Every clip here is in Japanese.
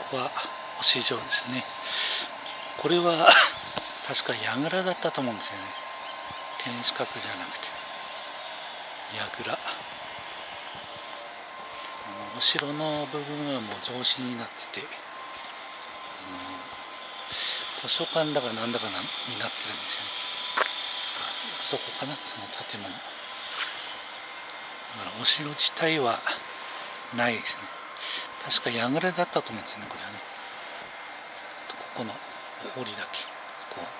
こは忍城ですね。これは確か櫓だったと思うんですよね。天守閣じゃなくて櫓。お城の部分はもう城址になってて、図書館だかなんだかになってるんですよね。そこかな、その建物。だからお城自体はないですね。確か櫓だったと思うんですよね、これはね。ここのお堀だけこうあって。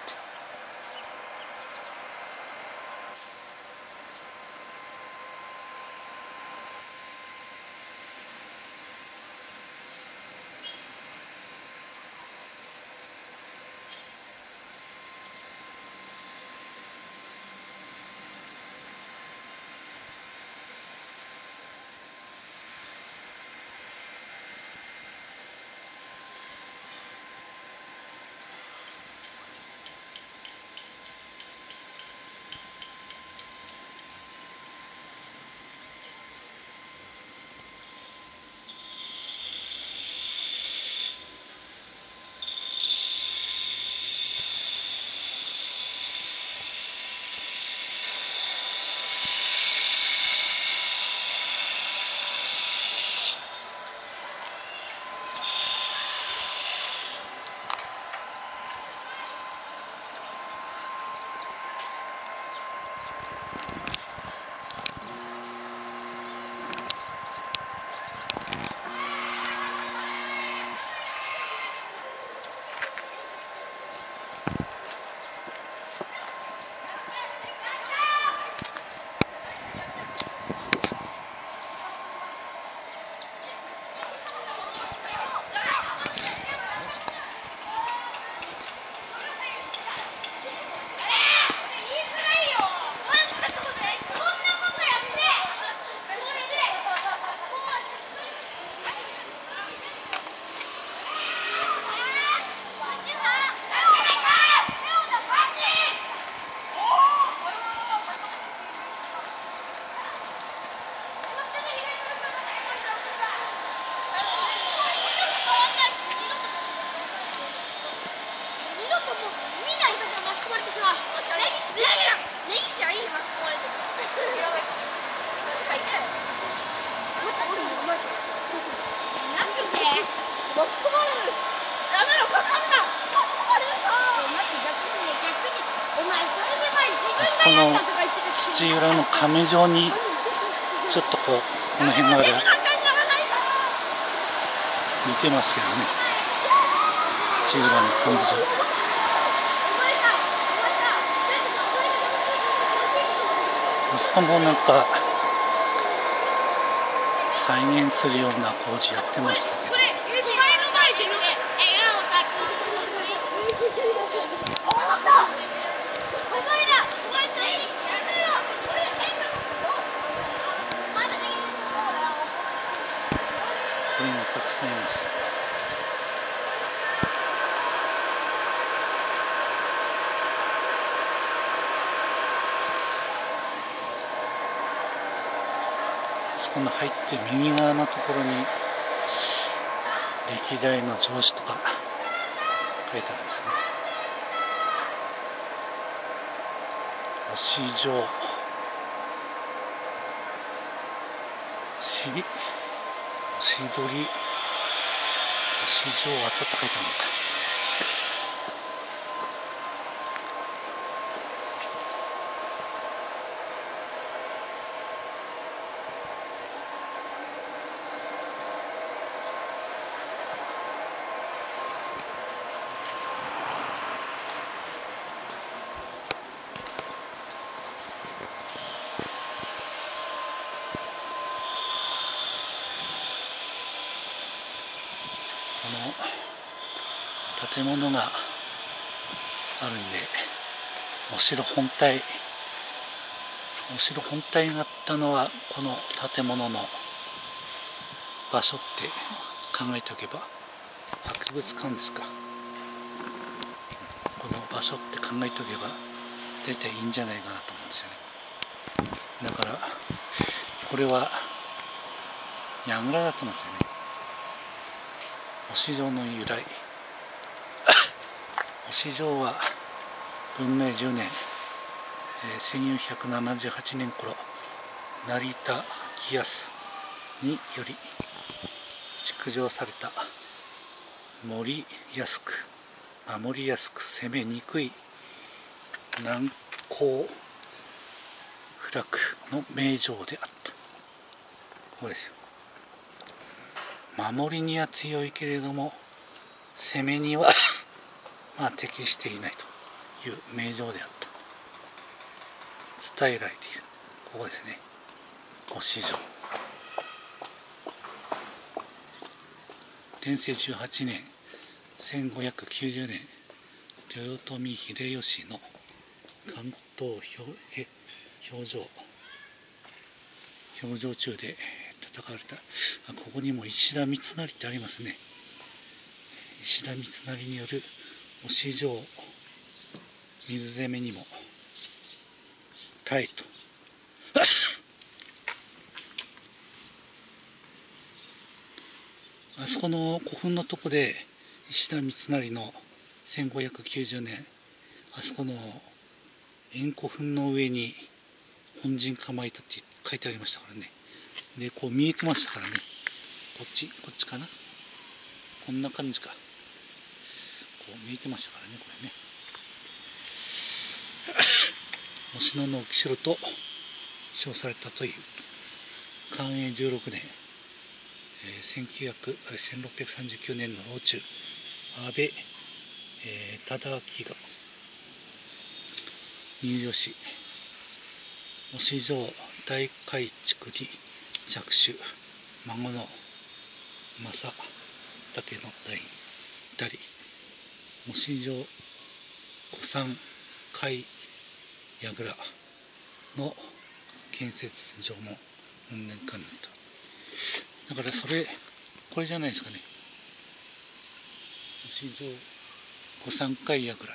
あそこの土浦の亀状にちょっとこの辺まで似てますけどね。土浦の亀状。あそこもなんか再現するような工事やってましたけど。こういうのたくさんいます。そこの入って右側のところに歴代の城址とか書いてあるんですね。忍城、押し堀、忍城跡って書いてあるのか。この建物があるんで、お城本体があったのはこの建物の場所って考えておけば、博物館ですか、この場所って考えておけば大体いいんじゃないかなと思うんですよね。だからこれは櫓だと思うんですよね。 忍城の由来。忍城は文明10年、1478年頃、成田喜康により築城された守りやすく攻めにくい難攻不落の名城であった。ここですよ。守りには強いけれども攻めには適していないという名城であった伝えられている。ここですね、忍城。天正18年1590年、豊臣秀吉の関東表情中で戦われた。ここにも石田三成ってありますね。石田三成による忍城水攻めにも耐えとあそこの古墳のとこで石田三成の1590年、あそこの円古墳の上に本陣構えたって書いてありましたからね。でこう見えてましたからね。こっちかな、こんな感じか、こう見えてましたからね。これね忍野の浮城と称されたという。寛永16年、1639年の老中安倍忠明が入城し、忍城大改築に着手、孫の正武の代に至り、忍城古参海櫓の建設上もうんぬんかんぬんと。だからこれじゃないですかね、忍城古参海櫓って。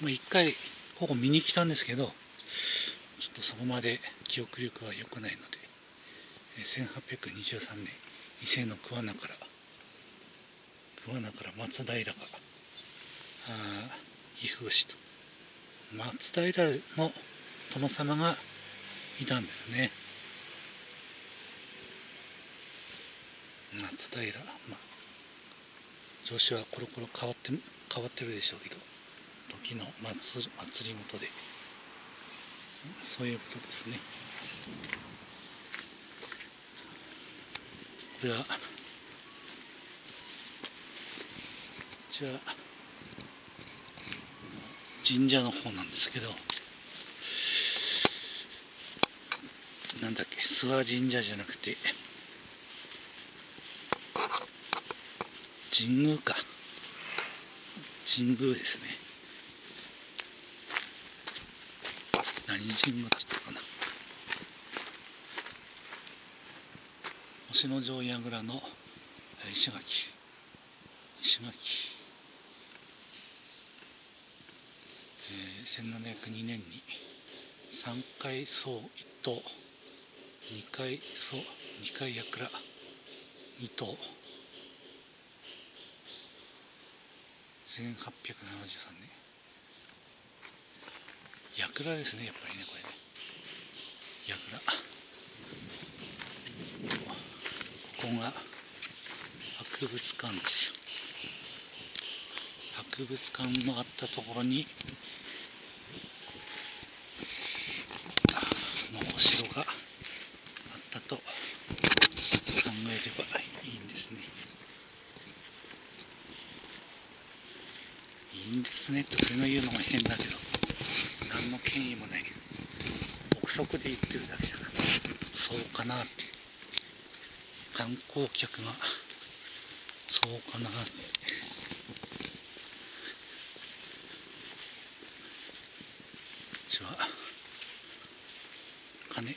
一回ここ見に来たんですけど、ちょっとそこまで記憶力は良くないので、1823年伊勢の桑名から松平が岐阜氏と松平の殿様がいたんですね。松平、調子はコロコロ変わってるでしょうけど、時の祭りごとでそういうことですね。これはじゃあ神社の方なんですけど、なんだっけ、諏訪神社じゃなくて神宮か、神宮ですね。何神宮って言ったかな。忍野城櫓の石垣、1702年に3階層1棟、2階櫓2棟、1873年。櫓ですね、やっぱりね、これね。櫓。ここが博物館ですよ。博物館のあったところにお城があったと考えればいいんですね。いいんですねって俺が言うのが変だけど、何の権威もない、憶測で言ってるだけだから、そうかなって、観光客がそうかなって。こっちは鐘、こ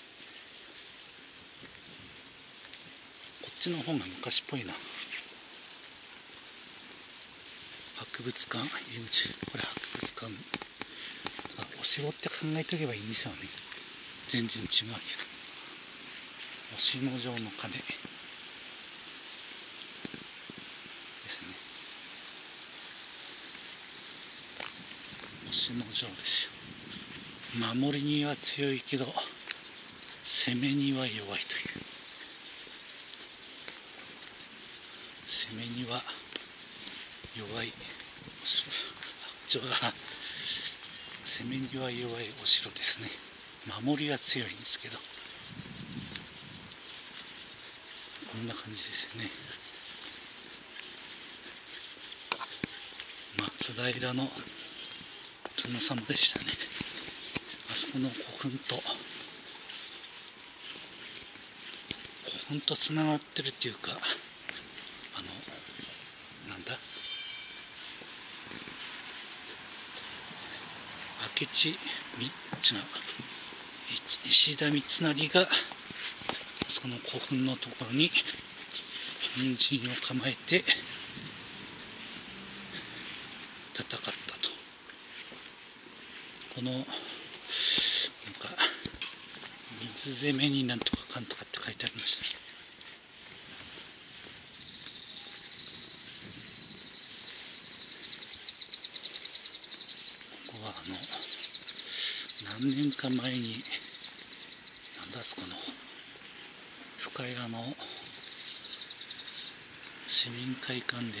っちの方が昔っぽいな。博物館入り口、これ博物館だから、お城って考えておけばいいんですよね。全然違うけど、忍野城の鐘、 昔の城ですよ。守りには強いけど攻めには弱いという、攻めには弱いお城、攻めには弱いお城ですね。守りは強いんですけど、こんな感じですよね。松平の殿様でしたね。あそこの古墳とつながってるっていうか、なんだ、明智石田三成があそこの古墳のところに本陣を構えて戦ったと。このなんか水攻めになんとかかんとかって書いてありましたね。ここは何年か前になんだあそこの深谷の市民会館で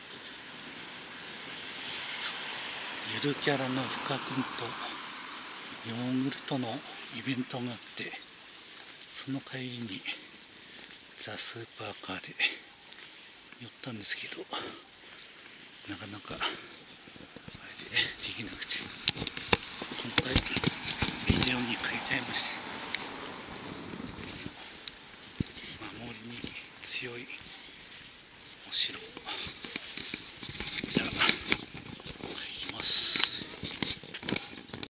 ゆるキャラのふかくんとヨーグルトのイベントがあって、その帰りにザ・スーパーカーで寄ったんですけど、なかなかあれでできなくて、今回ビデオに変えちゃいました。守りに強いお城。